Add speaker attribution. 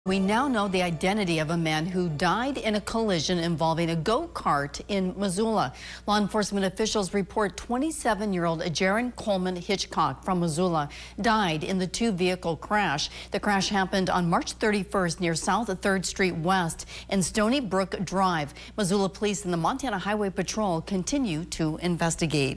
Speaker 1: We now know the identity of a man who died in a collision involving a go-kart in Missoula. Law enforcement officials report 27-year-old Jaren Coleman-Hitchcock from Missoula died in the two-vehicle crash. The crash happened on March 31st near South 3rd Street West and Stony Brook Drive. Missoula police and the Montana Highway Patrol continue to investigate.